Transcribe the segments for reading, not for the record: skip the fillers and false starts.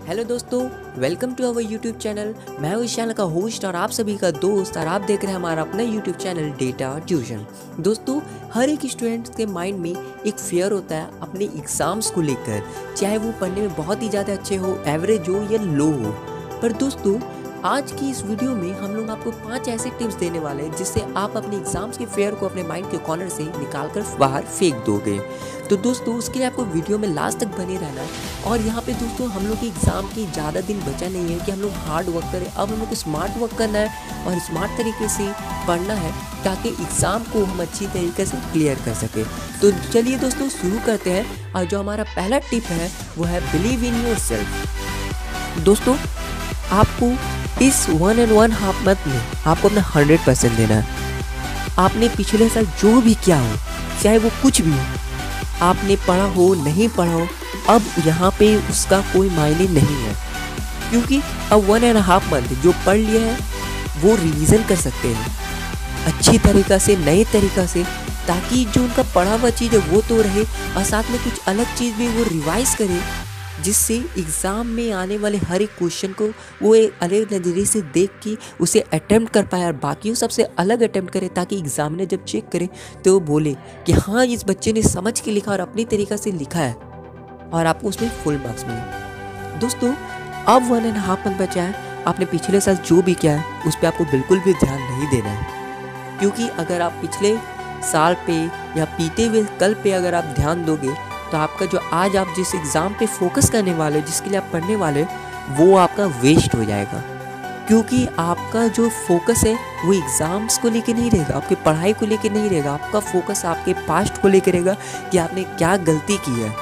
Hello दोस्तों, welcome to our YouTube channel. मैं हूँ इस चैनल का होस्ट और आप सभी का दोस्त, और आप देख रहे हैं हमारा अपना यूट्यूब चैनल डेटा ट्यूशन। दोस्तों, हर एक स्टूडेंट के माइंड में एक फियर होता है अपने एग्ज़ाम्स को लेकर, चाहे वो पढ़ने में बहुत ही ज़्यादा अच्छे हो, एवरेज हो या लो हो। पर दोस्तों, आज की इस वीडियो में हम लोग आपको 5 ऐसे टिप्स देने वाले हैं जिससे आप अपने एग्जाम्स के फेयर को अपने माइंड के कॉर्नर से निकाल कर बाहर फेंक दोगे। तो दोस्तों, उसके लिए आपको वीडियो में लास्ट तक बने रहना है। और यहाँ पे दोस्तों, हम लोग के एग्ज़ाम की ज़्यादा दिन बचा नहीं है कि हम लोग हार्ड वर्क करें। अब हम लोग को स्मार्ट वर्क करना है और स्मार्ट तरीके से पढ़ना है ताकि एग्ज़ाम को हम अच्छी तरीके से क्लियर कर सकें। तो चलिए दोस्तों, शुरू करते हैं। और जो हमारा पहला टिप है वो है बिलीव इन योर सेल्फ। दोस्तों, आपको इस 1.5 मंथ में आपको अपना 100% देना है। आपने पिछले साल जो भी किया हो, चाहे वो कुछ भी हो, आपने पढ़ा हो नहीं पढ़ा हो, अब यहाँ पे उसका कोई मायने नहीं है, क्योंकि अब 1.5 मंथ जो पढ़ लिया है वो रिवीजन कर सकते हैं अच्छी तरीक़ा से, नए तरीक़ा से, ताकि जो उनका पढ़ा हुआ चीज़ है वो तो रहे और साथ में कुछ अलग चीज़ भी वो रिवाइज़ करे, जिससे एग्ज़ाम में आने वाले हर एक क्वेश्चन को वो एक अलग नज़रिए से देख के उसे अटैम्प्ट कर पाए और बाकियों सबसे अलग अटैम्प्ट करे, ताकि एग्ज़ामिनर जब चेक करे तो वो बोले कि हाँ, इस बच्चे ने समझ के लिखा और अपनी तरीक़ा से लिखा है, और आपको उसमें फुल मार्क्स मिले। दोस्तों, अब 1.5 मंथ बचा है। आपने पिछले साल जो भी किया है उस पर आपको बिल्कुल भी ध्यान नहीं देना है, क्योंकि अगर आप पिछले साल पे या बीते हुए कल पे अगर आप ध्यान दोगे तो आपका जो आज आप जिस एग्ज़ाम पे फोकस करने वाले हो, जिसके लिए आप पढ़ने वाले हो, वो आपका वेस्ट हो जाएगा। क्योंकि आपका जो फोकस है वो एग्ज़ाम्स को लेके नहीं रहेगा, आपकी पढ़ाई को लेके नहीं रहेगा। आपका फोकस आपके पास्ट को लेके रहेगा कि आपने क्या गलती की है,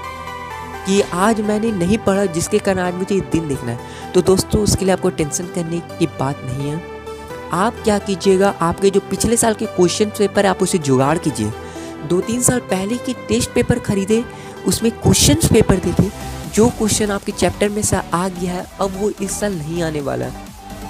कि आज मैंने नहीं पढ़ा जिसके कारण आज मुझे ये दिन देखना है। तो दोस्तों, उसके लिए आपको टेंशन करने की बात नहीं है। आप क्या कीजिएगा, आपके जो पिछले साल के क्वेश्चन पेपर है आप उसे जुगाड़ कीजिए। 2-3 साल पहले की टेस्ट पेपर खरीदे, उसमें क्वेश्चन पेपर देखे, जो क्वेश्चन आपके चैप्टर में से आ गया है अब वो इस साल नहीं आने वाला है।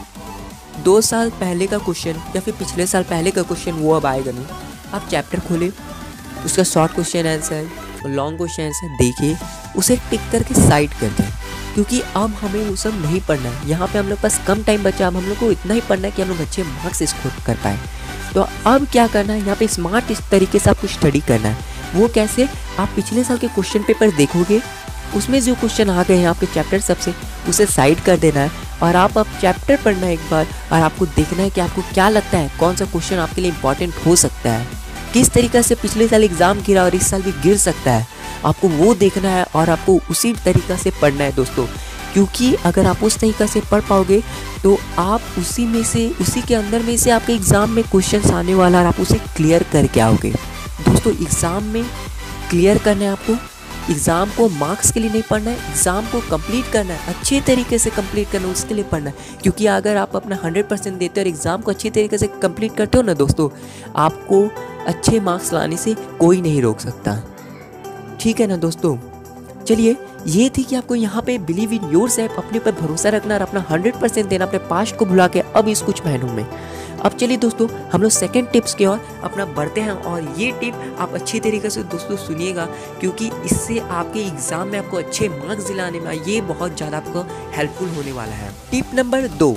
2 साल पहले का क्वेश्चन या फिर पिछले साल पहले का क्वेश्चन वो अब आएगा नहीं। आप चैप्टर खोले, उसका short question answer, long question answer देखिए, उसे टिक करके साइड कर दें, क्योंकि अब हमें वो सब नहीं पढ़ना है। यहाँ पे हम लोग पास कम टाइम बचा, अब हम लोग को इतना ही पढ़ना है कि हम लोग अच्छे मार्क्स स्कोर कर पाए। तो अब क्या करना है, यहाँ पे स्मार्ट इस तरीके से आपको स्टडी करना है। वो कैसे, आप पिछले साल के क्वेश्चन पेपर देखोगे, उसमें जो क्वेश्चन आ गए हैं आपके चैप्टर सबसे, उसे साइड कर देना है और आप अब चैप्टर पढ़ना है एक बार, और आपको देखना है कि आपको क्या लगता है कौन सा क्वेश्चन आपके लिए इंपॉर्टेंट हो सकता है, किस तरीके से पिछले साल एग्ज़ाम गिरा और इस साल भी गिर सकता है। आपको वो देखना है और आपको उसी तरीक़ा से पढ़ना है दोस्तों, क्योंकि अगर आप उस तरीक़ा से पढ़ पाओगे तो आप उसी में से, उसी के अंदर में से आपके एग्ज़ाम में क्वेश्चन आने वाला और आप उसे क्लियर करके आओगे। दोस्तों, एग्ज़ाम में क्लियर करना है आपको, एग्ज़ाम को मार्क्स के लिए नहीं पढ़ना है, एग्ज़ाम को कंप्लीट करना है, अच्छे तरीके से कंप्लीट करना है, उसके लिए पढ़ना है। क्योंकि अगर आप अपना 100% देते हो और एग्ज़ाम को अच्छी तरीके से कंप्लीट करते हो ना दोस्तों, आपको अच्छे मार्क्स लाने से कोई नहीं रोक सकता। ठीक है ना दोस्तों? चलिए, ये थी कि आपको यहाँ पे बिलीव इन योर सेल्फ, अपने पर भरोसा रखना और अपना 100% देना, अपने पास्ट को भुला के अब इस कुछ महीनों में। अब चलिए दोस्तों, हम लोग सेकंड टिप्स की ओर अपना बढ़ते हैं, और ये टिप आप अच्छी तरीके से दोस्तों सुनिएगा, क्योंकि इससे आपके एग्ज़ाम में आपको अच्छे मार्क्स दिलाने में ये बहुत ज़्यादा आपको हेल्पफुल होने वाला है। Tip number 2,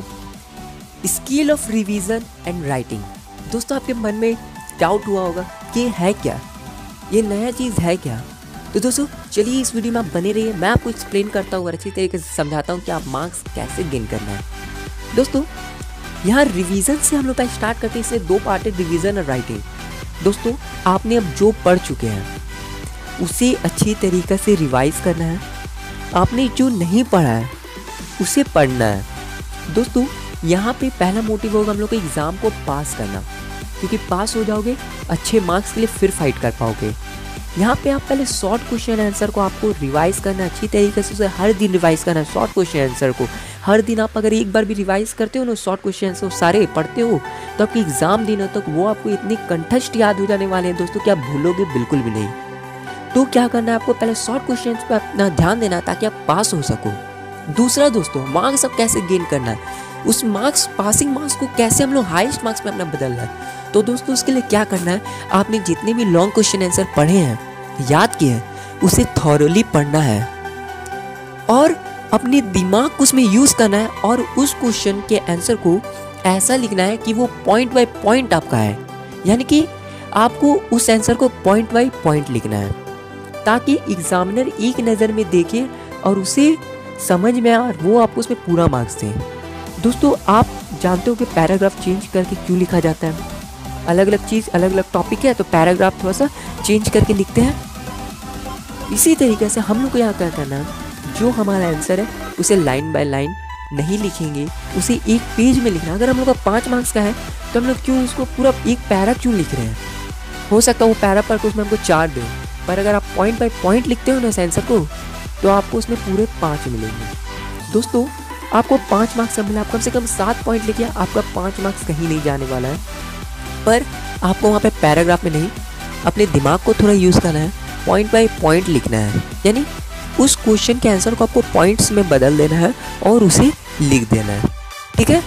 skill of revision and writing. दोस्तों, आपके मन में डाउट हुआ होगा कि ये है क्या, ये नया चीज़ है क्या? तो दोस्तों, चलिए इस वीडियो में आप बने रहिए, मैं आपको एक्सप्लेन करता हूँ और अच्छी तरीके से समझाता हूँ कि आप मार्क्स कैसे गेन करना है। दोस्तों, यहाँ रिवीजन से हम लोग पहले स्टार्ट करते हैं। इससे 2 पार्ट है, रिवीजन और राइटिंग। दोस्तों, आपने अब जो पढ़ चुके हैं उसे अच्छी तरीके से रिवाइज करना है। आपने जो नहीं पढ़ा है उसे पढ़ना है। दोस्तों, यहाँ पे पहला मोटिव होगा हम लोग को एग्ज़ाम को पास करना, क्योंकि पास हो जाओगे अच्छे मार्क्स के लिए फिर फाइट कर पाओगे। यहाँ पे आप पहले शॉर्ट क्वेश्चन आंसर को आपको रिवाइज करना है अच्छी तरीके से, उसे हर दिन रिवाइज करना है। शॉर्ट क्वेश्चन आंसर को हर दिन आप अगर एक बार भी रिवाइज करते हो ना, शॉर्ट क्वेश्चन आंसर सारे पढ़ते हो, तो आपके एग्जाम दिनों तक वो आपको इतनी कंठस्थ याद हो जाने वाले हैं दोस्तों कि आप भूलोगे बिल्कुल भी नहीं। तो क्या करना है, आपको पहले शॉर्ट क्वेश्चन पे अपना ध्यान देना है ताकि आप पास हो सको। दूसरा दोस्तों, मार्क्स अब कैसे गेन करना है, उस मार्क्स, पासिंग मार्क्स को कैसे हम लोग हाईएस्ट मार्क्स में अपना बदलना है। तो दोस्तों, उसके लिए क्या करना है, आपने जितने भी लॉन्ग क्वेश्चन आंसर पढ़े हैं, याद किए हैं, उसे थॉरोली पढ़ना है। और अपने दिमाग को उसमें यूज़ करना है और उस क्वेश्चन के आंसर को ऐसा लिखना है कि वो पॉइंट बाय पॉइंट आपका है, यानी कि आपको उस आंसर को पॉइंट बाय पॉइंट लिखना है ताकि एग्जामिनर एक नज़र में देखे और उसे समझ में आए और वो आपको उसमें पूरा मार्क्स दें। दोस्तों, आप जानते हो कि पैराग्राफ चेंज करके क्यों लिखा जाता है? अलग अलग चीज़, अलग अलग टॉपिक है तो पैराग्राफ थोड़ा सा चेंज करके लिखते हैं। इसी तरीके से हम लोग को यहाँ क्या करना है, जो हमारा आंसर है उसे लाइन बाय लाइन नहीं लिखेंगे, उसे एक पेज में लिखना है। अगर हम लोग का 5 मार्क्स का है तो हम लोग क्यों उसको पूरा एक पैरा क्यों लिख रहे हैं? हो सकता है वो पैरा पर उसमें हमको 4 दें, पर अगर आप पॉइंट बाय पॉइंट लिखते हो ना इस आंसर को तो आपको उसमें पूरे 5 मिलेंगे। दोस्तों, आपको 5 मार्क्स मिला, आप कम से कम 7 पॉइंट लिखिए, आपका 5 मार्क्स कहीं नहीं जाने वाला है। पर आपको वहाँ पे पैराग्राफ में नहीं, अपने दिमाग को थोड़ा यूज़ करना है, पॉइंट बाय पॉइंट लिखना है, यानी उस क्वेश्चन के आंसर को आपको पॉइंट्स में बदल देना है और उसे लिख देना है। ठीक है।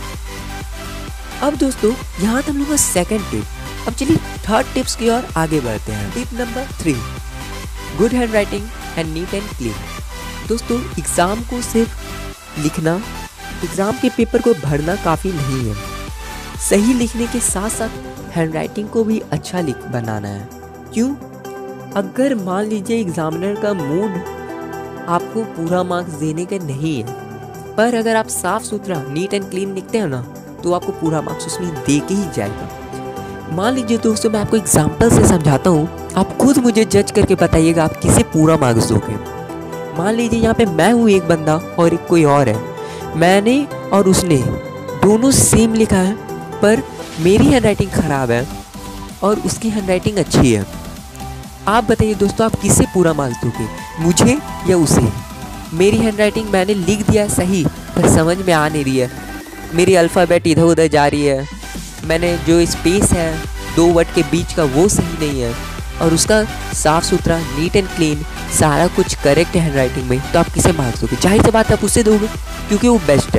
अब दोस्तों, यहाँ था हम लोग का सेकेंड टिप। अब चलिए थर्ड टिप्स की ओर आगे बढ़ते हैं। Tip number 3, good handwriting and neat and clean. दोस्तों, एग्ज़ाम को सिर्फ लिखना, एग्ज़ाम के पेपर को भरना काफ़ी नहीं है, सही लिखने के साथ साथ हैंड राइटिंग को भी अच्छा बनाना है। क्यों? अगर मान लीजिए एग्जामिनर का मूड आपको पूरा मार्क्स देने का नहीं है, पर अगर आप साफ सुथरा नीट एंड क्लीन लिखते हो ना तो आपको पूरा मार्क्स उसमें दे के ही जाएगा। मान लीजिए दोस्तों, मैं आपको एग्जाम्पल से समझाता हूँ, आप खुद मुझे जज करके बताइएगा आप किसे पूरा मार्क्स दोगे। मान लीजिए यहाँ पे मैं हूँ एक बंदा और एक कोई और है, मैंने और उसने दोनों सेम लिखा है, पर मेरी हैंड राइटिंग ख़राब है और उसकी हैंड राइटिंग अच्छी है। आप बताइए दोस्तों, आप किससे पूरा मार्क्स दोगे, मुझे या उसे? मेरी हैंड राइटिंग मैंने लिख दिया सही, पर समझ में आ नहीं रही है, मेरी अल्फ़ाबेट इधर उधर जा रही है, मैंने जो स्पेस है 2 वर्ड के बीच का वो सही नहीं है, और उसका साफ़ सुथरा नीट एंड क्लीन सारा कुछ करेक्ट है हैंड राइटिंग में, तो आप किसे मार्क्स दोगे? जाहिर सी बात आप उससे दोगे क्योंकि वो बेस्ट है।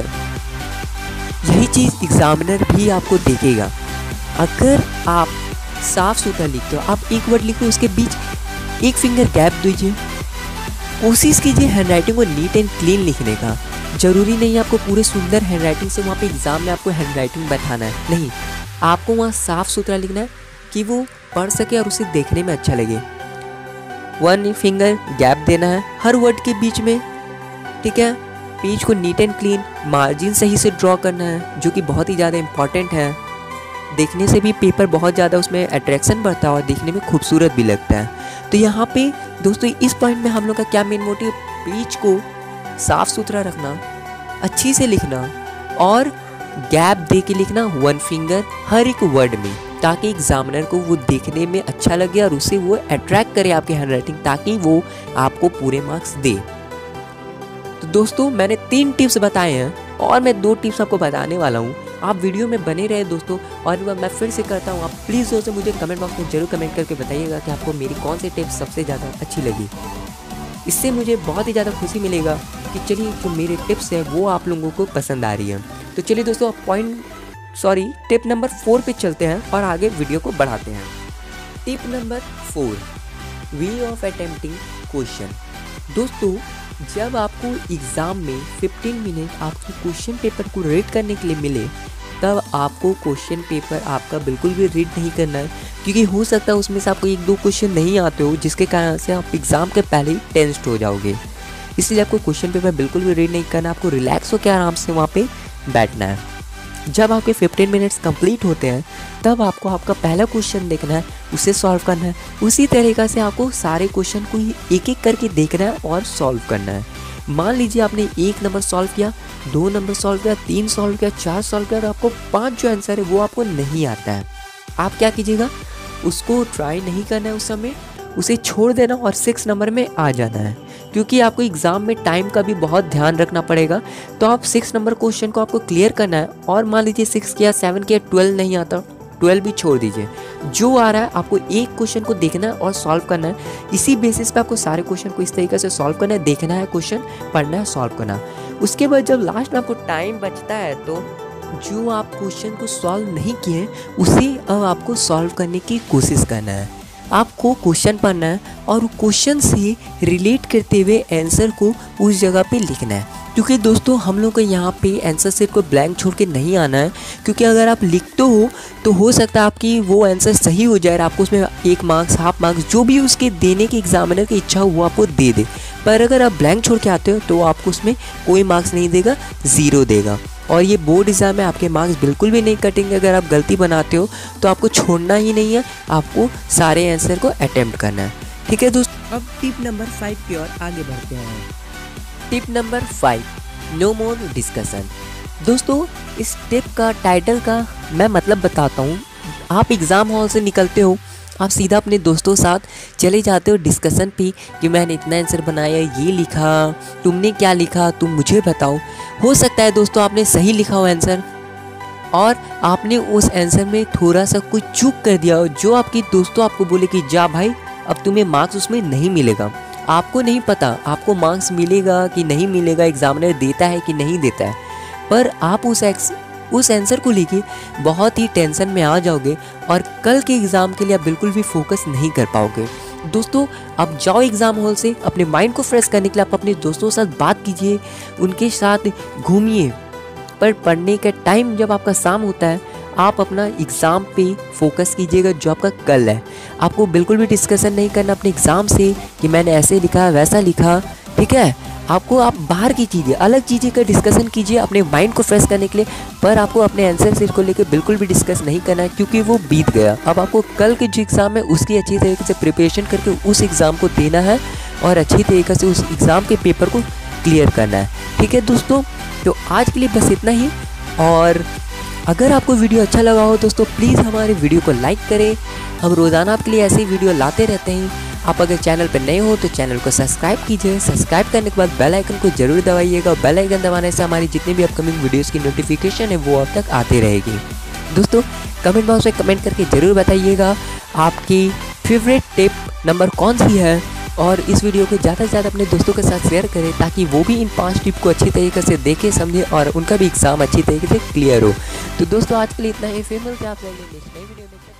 यही चीज़ एग्जामिनर भी आपको देखेगा। अगर आप साफ सुथरा लिखते हो, आप एक वर्ड लिखो उसके बीच एक फिंगर गैप दीजिए, कोशिश कीजिए हैंड राइटिंग को नीट एंड क्लीन लिखने का। ज़रूरी नहीं है आपको पूरे सुंदर हैंड राइटिंग से वहाँ पे एग्ज़ाम में आपको हैंड राइटिंग बैठाना है, नहीं, आपको वहाँ साफ़ सुथरा लिखना है कि वो पढ़ सके और उसे देखने में अच्छा लगे। 1 फिंगर गैप देना है हर वर्ड के बीच में, ठीक है। पेज को नीट एंड क्लीन, मार्जिन सही से ड्रॉ करना है, जो कि बहुत ही ज़्यादा इम्पॉर्टेंट है। देखने से भी पेपर बहुत ज़्यादा उसमें अट्रैक्शन बढ़ता है और देखने में खूबसूरत भी लगता है। तो यहाँ पे दोस्तों इस पॉइंट में हम लोग का क्या मेन मोटिव, पेज को साफ़ सुथरा रखना, अच्छी से लिखना और गैप दे के लिखना 1 फिंगर हर एक वर्ड में, ताकि एग्जामिनर को वो देखने में अच्छा लगे और उसे वो अट्रैक्ट करे आपकी हैंड राइटिंग, ताकि वो आपको पूरे मार्क्स दे। तो दोस्तों, मैंने 3 टिप्स बताए हैं और मैं 2 टिप्स आपको बताने वाला हूँ। आप वीडियो में बने रहे दोस्तों, और मैं फिर से करता हूँ, आप प्लीज़ दोस्तों मुझे कमेंट बॉक्स में जरूर कमेंट करके बताइएगा कि आपको मेरी कौन सी टिप्स सबसे ज़्यादा अच्छी लगी। इससे मुझे बहुत ही ज़्यादा खुशी मिलेगा कि चलिए जो मेरे टिप्स हैं वो आप लोगों को पसंद आ रही है। तो चलिए दोस्तों, टिप नंबर 4 पे चलते हैं और आगे वीडियो को बढ़ाते हैं। Tip number 4, way of attempting question. दोस्तों, जब आपको एग्ज़ाम में 15 मिनट आपको क्वेश्चन पेपर को रीड करने के लिए मिले, तब आपको क्वेश्चन पेपर आपका बिल्कुल भी रीड नहीं करना है, क्योंकि हो सकता है उसमें से आपको 1-2 क्वेश्चन नहीं आते हो, जिसके कारण से आप एग्ज़ाम के पहले ही टेंस्ड हो जाओगे। इसलिए आपको क्वेश्चन पेपर बिल्कुल भी रीड नहीं करना, आपको रिलैक्स होकर आराम से वहाँ पे बैठना है। जब आपके 15 मिनट्स कंप्लीट होते हैं, तब आपको आपका पहला क्वेश्चन देखना है, उसे सॉल्व करना है। उसी तरीक़े से आपको सारे क्वेश्चन को एक एक करके देखना है और सॉल्व करना है। मान लीजिए आपने 1 नंबर सॉल्व किया, 2 नंबर सॉल्व किया, 3 सॉल्व किया, 4 सॉल्व किया, और आपको 5 जो आंसर है वो आपको नहीं आता है। आप क्या कीजिएगा, उसको ट्राई नहीं करना है उस समय, उसे छोड़ देना और 6 नंबर में आ जाना है, क्योंकि आपको एग्ज़ाम में टाइम का भी बहुत ध्यान रखना पड़ेगा। तो आप 6 नंबर क्वेश्चन को आपको क्लियर करना है, और मान लीजिए 6 किया, 7 किया, 12 नहीं आता, 12 भी छोड़ दीजिए। जो आ रहा है आपको एक क्वेश्चन को देखना है और सॉल्व करना है। इसी बेसिस पे आपको सारे क्वेश्चन को इस तरीके से सॉल्व करना है, देखना है क्वेश्चन, पढ़ना है, सॉल्व करना है। उसके बाद जब लास्ट में आपको टाइम बचता है, तो जो आप क्वेश्चन को सॉल्व नहीं किए उसे अब आपको सॉल्व करने की कोशिश करना है। आपको क्वेश्चन पढ़ना है और क्वेश्चन से रिलेट करते हुए आंसर को उस जगह पे लिखना है, क्योंकि दोस्तों हम लोग को यहाँ पे आंसर शीट को ब्लैंक छोड़ के नहीं आना है, क्योंकि अगर आप लिखते हो तो हो सकता है आपकी वो आंसर सही हो जाए, आपको उसमें 1 मार्क्स, हाफ मार्क्स, जो भी उसके देने की एग्जामिनर की इच्छा हो वो आपको दे दे। पर अगर आप ब्लैंक छोड़ के आते हो तो आपको उसमें कोई मार्क्स नहीं देगा, 0 देगा। और ये बोर्ड एग्ज़ाम में आपके मार्क्स बिल्कुल भी नहीं कटेंगे। अगर आप गलती बनाते हो तो आपको छोड़ना ही नहीं है, आपको सारे आंसर को अटेम्प्ट करना है। ठीक है दोस्तों, अब टिप नंबर 5 की ओर आगे बढ़ते हैं। Tip number 5, no more discussion. दोस्तों इस टिप का टाइटल का मैं मतलब बताता हूँ। आप एग्ज़ाम हॉल से निकलते हो, आप सीधा अपने दोस्तों के साथ चले जाते हो डिस्कशन पे कि मैंने इतना आंसर बनाया, ये लिखा, तुमने क्या लिखा, तुम मुझे बताओ। हो सकता है दोस्तों आपने सही लिखा हो आंसर और आपने उस आंसर में थोड़ा सा कुछ चूक कर दिया हो, जो आपके दोस्तों आपको बोले कि जा भाई अब तुम्हें मार्क्स उसमें नहीं मिलेगा। आपको नहीं पता आपको मार्क्स मिलेगा कि नहीं मिलेगा, एग्जामिनर देता है कि नहीं देता है, पर आप उस आंसर को लेके बहुत ही टेंशन में आ जाओगे और कल के एग्ज़ाम के लिए आप बिल्कुल भी फोकस नहीं कर पाओगे। दोस्तों आप जाओ एग्ज़ाम हॉल से, अपने माइंड को फ्रेश करने के लिए आप अपने दोस्तों के साथ बात कीजिए, उनके साथ घूमिए, पर पढ़ने का टाइम जब आपका शाम होता है आप अपना एग्ज़ाम पे फोकस कीजिएगा जो आपका कल है। आपको बिल्कुल भी डिस्कशन नहीं करना अपने एग्ज़ाम से कि मैंने ऐसे लिखा वैसा लिखा। ठीक है, आपको आप बाहर की चीज़ें, अलग चीज़ें का डिस्कशन कीजिए अपने माइंड को फ्रेश करने के लिए, पर आपको अपने आंसर शीट को लेकर बिल्कुल भी डिस्कस नहीं करना है, क्योंकि वो बीत गया। अब आपको कल के जो एग्ज़ाम है उसकी अच्छी तरीके से प्रिपरेशन करके उस एग्ज़ाम को देना है और अच्छी तरीके से उस एग्ज़ाम के पेपर को क्लियर करना है। ठीक है दोस्तों, तो आज के लिए बस इतना ही। और अगर आपको वीडियो अच्छा लगा हो दोस्तों, प्लीज़ हमारे वीडियो को लाइक करें। हम रोज़ाना आपके लिए ऐसे ही वीडियो लाते रहते हैं। आप अगर चैनल पर नए हो तो चैनल को सब्सक्राइब कीजिए। सब्सक्राइब करने के बाद बेल आइकन को जरूर दबाइएगा। बेल आइकन दबाने से हमारी जितनी भी अपकमिंग वीडियोस की नोटिफिकेशन है वो अब तक आती रहेगी। दोस्तों कमेंट बॉक्स में कमेंट करके ज़रूर बताइएगा आपकी फेवरेट टिप नंबर कौन सी है, और इस वीडियो को ज़्यादा से ज़्यादा अपने दोस्तों के साथ शेयर करें ताकि वो भी इन 5 टिप को अच्छी तरीके से देखें, समझें और उनका भी एग्ज़ाम अच्छी तरीके से क्लियर हो। तो दोस्तों आज के लिए इतना ही। फिर मिलते हैं आप नेक्स्ट नई वीडियो में।